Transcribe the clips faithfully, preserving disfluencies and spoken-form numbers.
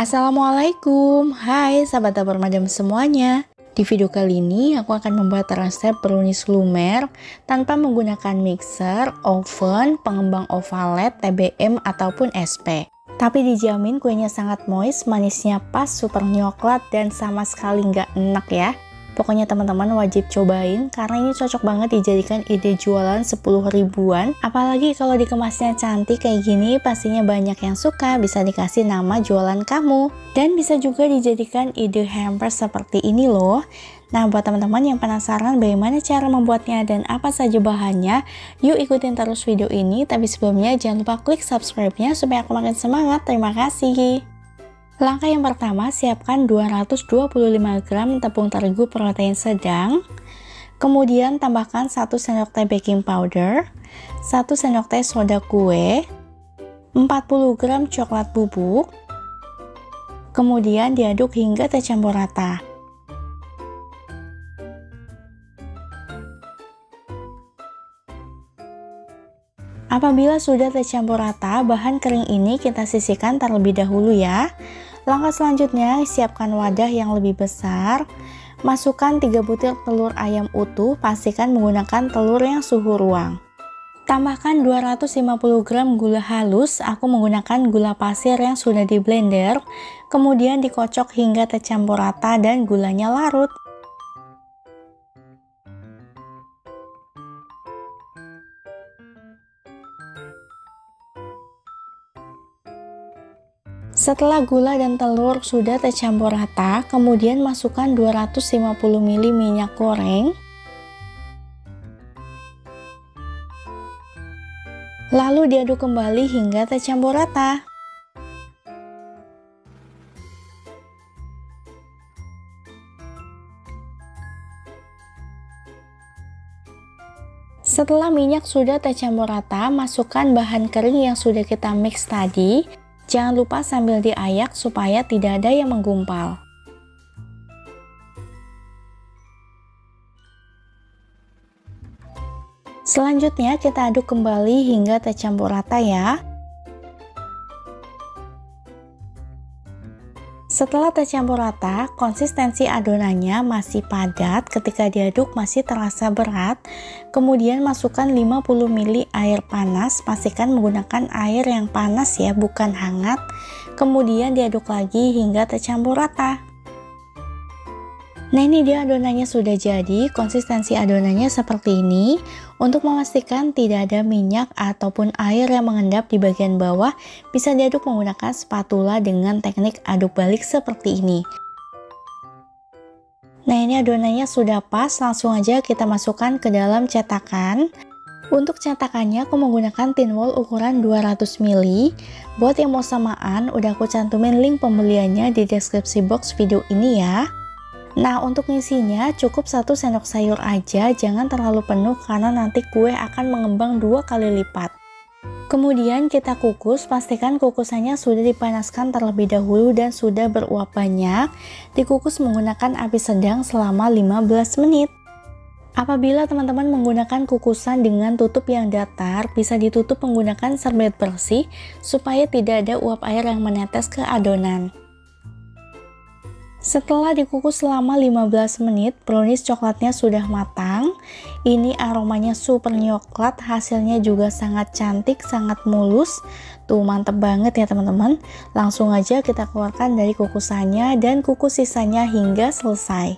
Assalamualaikum, hai sahabat dapur madam semuanya. Di video kali ini aku akan membuat resep brownies lumer tanpa menggunakan mixer, oven, pengembang ovalet, T B M ataupun S P. Tapi dijamin kuenya sangat moist, manisnya pas, super nyoklat dan sama sekali nggak enak ya. Pokoknya teman-teman wajib cobain karena ini cocok banget dijadikan ide jualan sepuluh ribuan. Apalagi kalau dikemasnya cantik kayak gini, pastinya banyak yang suka, bisa dikasih nama jualan kamu. Dan bisa juga dijadikan ide hampers seperti ini loh. Nah, buat teman-teman yang penasaran bagaimana cara membuatnya dan apa saja bahannya, yuk ikutin terus video ini. Tapi sebelumnya jangan lupa klik subscribe-nya supaya aku makin semangat. Terima kasih. Langkah yang pertama, siapkan dua ratus dua puluh lima gram tepung terigu protein sedang. Kemudian tambahkan satu sendok teh baking powder, satu sendok teh soda kue, empat puluh gram coklat bubuk. Kemudian diaduk hingga tercampur rata. Apabila sudah tercampur rata, bahan kering ini kita sisihkan terlebih dahulu ya. Langkah selanjutnya, siapkan wadah yang lebih besar. Masukkan tiga butir telur ayam utuh, pastikan menggunakan telur yang suhu ruang. Tambahkan dua ratus lima puluh gram gula halus, aku menggunakan gula pasir yang sudah di blender. Kemudian dikocok hingga tercampur rata dan gulanya larut. Setelah gula dan telur sudah tercampur rata, kemudian masukkan dua ratus lima puluh mililiter minyak goreng. Lalu diaduk kembali hingga tercampur rata. Setelah minyak sudah tercampur rata, masukkan bahan kering yang sudah kita mix tadi. Jangan lupa sambil diayak supaya tidak ada yang menggumpal. Selanjutnya kita aduk kembali hingga tercampur rata ya. Setelah tercampur rata, konsistensi adonannya masih padat, ketika diaduk masih terasa berat. Kemudian masukkan lima puluh mililiter air panas, pastikan menggunakan air yang panas ya, bukan hangat. Kemudian diaduk lagi hingga tercampur rata. Nah, ini dia adonannya sudah jadi, konsistensi adonannya seperti ini. Untuk memastikan tidak ada minyak ataupun air yang mengendap di bagian bawah, bisa diaduk menggunakan spatula dengan teknik aduk balik seperti ini. Nah, ini adonannya sudah pas, langsung aja kita masukkan ke dalam cetakan. Untuk cetakannya aku menggunakan tin wall ukuran dua ratus mililiter. Buat yang mau samaan, udah aku cantumin link pembeliannya di deskripsi box video ini ya. Nah, untuk ngisinya cukup satu sendok sayur aja, jangan terlalu penuh karena nanti kue akan mengembang dua kali lipat. Kemudian kita kukus, pastikan kukusannya sudah dipanaskan terlebih dahulu dan sudah beruap banyak. Dikukus menggunakan api sedang selama lima belas menit. Apabila teman-teman menggunakan kukusan dengan tutup yang datar, bisa ditutup menggunakan serbet bersih supaya tidak ada uap air yang menetes ke adonan. Setelah dikukus selama lima belas menit, brownies coklatnya sudah matang. Ini aromanya super nyoklat, hasilnya juga sangat cantik, sangat mulus. Tuh, mantep banget ya teman-teman. Langsung aja kita keluarkan dari kukusannya dan kukus sisanya hingga selesai.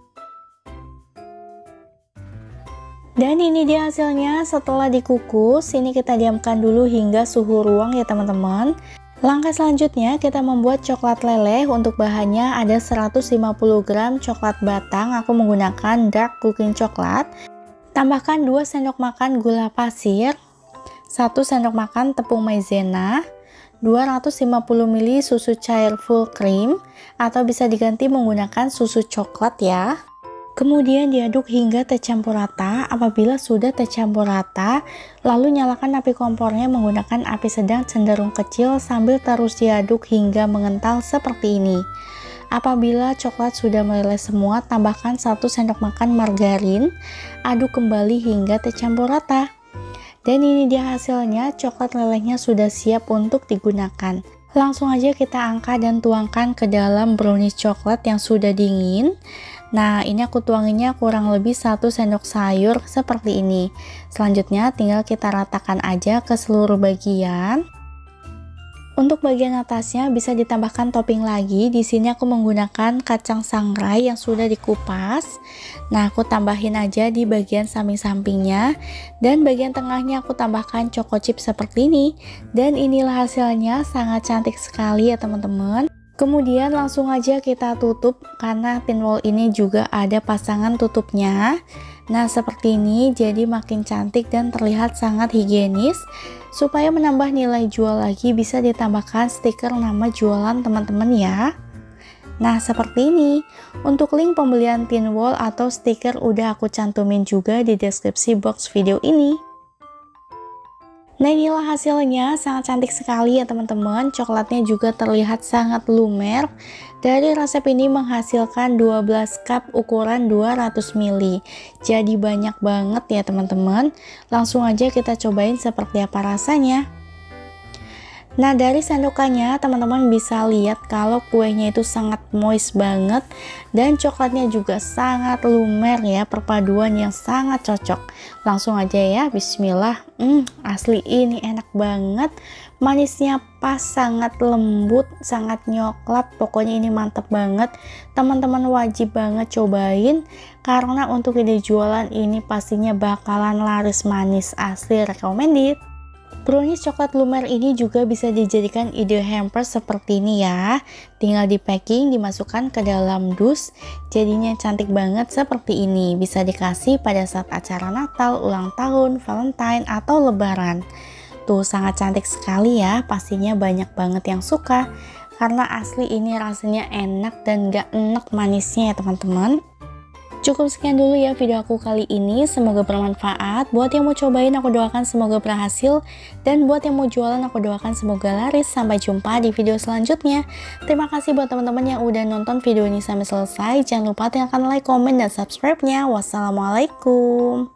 Dan ini dia hasilnya setelah dikukus. Ini kita diamkan dulu hingga suhu ruang ya teman-teman. Langkah selanjutnya kita membuat coklat leleh. Untuk bahannya ada seratus lima puluh gram coklat batang, aku menggunakan dark cooking coklat. Tambahkan dua sendok makan gula pasir, satu sendok makan tepung maizena, dua ratus lima puluh mililiter susu cair full cream atau bisa diganti menggunakan susu coklat ya. Kemudian diaduk hingga tercampur rata. Apabila sudah tercampur rata, lalu nyalakan api kompornya menggunakan api sedang cenderung kecil sambil terus diaduk hingga mengental seperti ini. Apabila coklat sudah meleleh semua, tambahkan satu sendok makan margarin, aduk kembali hingga tercampur rata. Dan ini dia hasilnya, coklat lelehnya sudah siap untuk digunakan. Langsung aja kita angkat dan tuangkan ke dalam brownies coklat yang sudah dingin. Nah, ini aku tuanginnya kurang lebih satu sendok sayur seperti ini. Selanjutnya tinggal kita ratakan aja ke seluruh bagian. Untuk bagian atasnya bisa ditambahkan topping lagi. Di sini aku menggunakan kacang sangrai yang sudah dikupas. Nah, aku tambahin aja di bagian samping-sampingnya, dan bagian tengahnya aku tambahkan choco chip seperti ini. Dan inilah hasilnya, sangat cantik sekali ya teman-teman. Kemudian langsung aja kita tutup karena tin wall ini juga ada pasangan tutupnya. Nah, seperti ini jadi makin cantik dan terlihat sangat higienis. Supaya menambah nilai jual lagi bisa ditambahkan stiker nama jualan teman-teman ya. Nah, seperti ini. Untuk link pembelian tin wall atau stiker udah aku cantumin juga di deskripsi box video ini. Nah, inilah hasilnya, sangat cantik sekali ya teman-teman. Coklatnya juga terlihat sangat lumer. Dari resep ini menghasilkan dua belas cup ukuran dua ratus mililiter. Jadi banyak banget ya teman-teman. Langsung aja kita cobain seperti apa rasanya. Nah, dari sandukannya teman-teman bisa lihat kalau kuenya itu sangat moist banget dan coklatnya juga sangat lumer ya, perpaduan yang sangat cocok. Langsung aja ya, bismillah. Hmm, asli ini enak banget. Manisnya pas, sangat lembut, sangat nyoklat. Pokoknya ini mantep banget. Teman-teman wajib banget cobain karena untuk ide jualan ini pastinya bakalan laris manis, asli recommended. Brownies coklat lumer ini juga bisa dijadikan ide hamper seperti ini ya. Tinggal di packing, dimasukkan ke dalam dus. Jadinya cantik banget seperti ini. Bisa dikasih pada saat acara Natal, ulang tahun, Valentine, atau Lebaran. Tuh sangat cantik sekali ya. Pastinya banyak banget yang suka. Karena asli ini rasanya enak dan gak enak manisnya ya teman-teman. Cukup sekian dulu ya video aku kali ini, semoga bermanfaat. Buat yang mau cobain aku doakan semoga berhasil, dan buat yang mau jualan aku doakan semoga laris. Sampai jumpa di video selanjutnya. Terima kasih buat teman-teman yang udah nonton video ini sampai selesai. Jangan lupa tinggalkan like, komen, dan subscribe-nya. Wassalamualaikum.